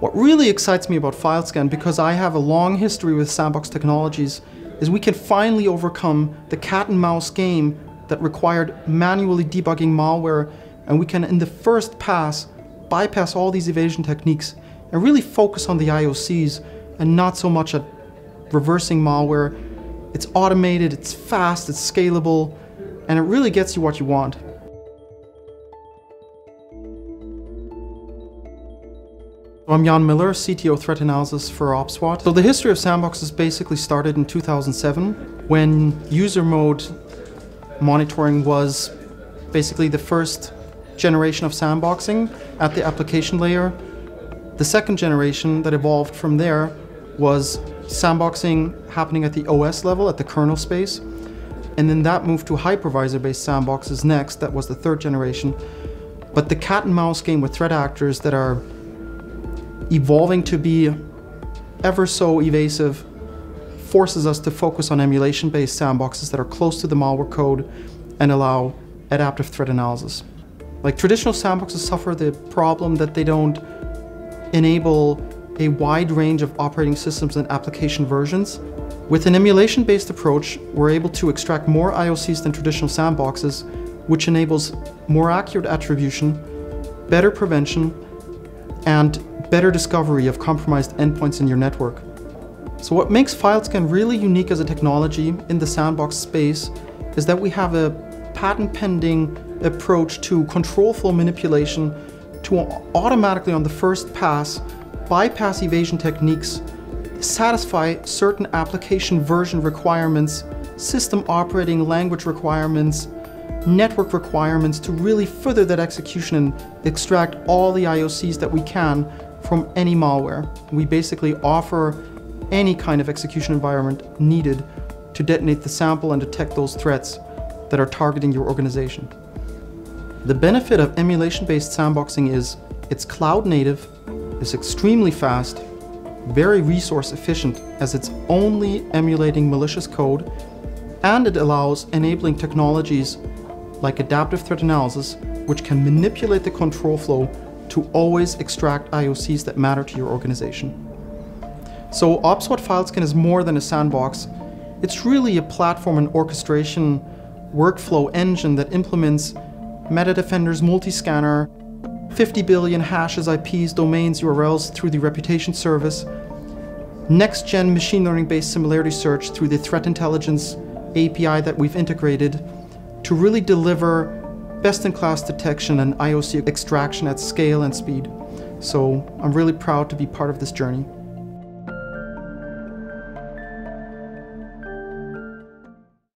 What really excites me about Filescan, because I have a long history with sandbox technologies, is we can finally overcome the cat and mouse game that required manually debugging malware, and we can, in the first pass, bypass all these evasion techniques and really focus on the IOCs and not so much at reversing malware. It's automated, it's fast, it's scalable, and it really gets you what you want. I'm Jan Miller, CTO Threat Analysis for OPSWAT. So the history of sandboxes basically started in 2007 when user mode monitoring was basically the first generation of sandboxing at the application layer. The second generation that evolved from there was sandboxing happening at the OS level, at the kernel space. And then that moved to hypervisor-based sandboxes next. That was the third generation. But the cat and mouse game with threat actors that are evolving to be ever so evasive forces us to focus on emulation-based sandboxes that are close to the malware code and allow adaptive threat analysis. Like, traditional sandboxes suffer the problem that they don't enable a wide range of operating systems and application versions. With an emulation-based approach, we're able to extract more IOCs than traditional sandboxes, which enables more accurate attribution, better prevention, and better discovery of compromised endpoints in your network. So what makes Filescan really unique as a technology in the sandbox space is that we have a patent-pending approach to control flow manipulation to automatically, on the first pass, bypass evasion techniques, satisfy certain application version requirements, system operating language requirements, network requirements to really further that execution and extract all the IOCs that we can from any malware. We basically offer any kind of execution environment needed to detonate the sample and detect those threats that are targeting your organization. The benefit of emulation-based sandboxing is it's cloud native, it's extremely fast, very resource efficient as it's only emulating malicious code, and it allows enabling technologies like adaptive threat analysis, which can manipulate the control flow to always extract IOCs that matter to your organization. So OPSWAT Filescan is more than a sandbox. It's really a platform and orchestration workflow engine that implements Metadefender's multi-scanner, 50 billion hashes, IPs, domains, URLs through the reputation service, next-gen machine learning-based similarity search through the threat intelligence API that we've integrated to really deliver best-in-class detection and IOC extraction at scale and speed. So I'm really proud to be part of this journey.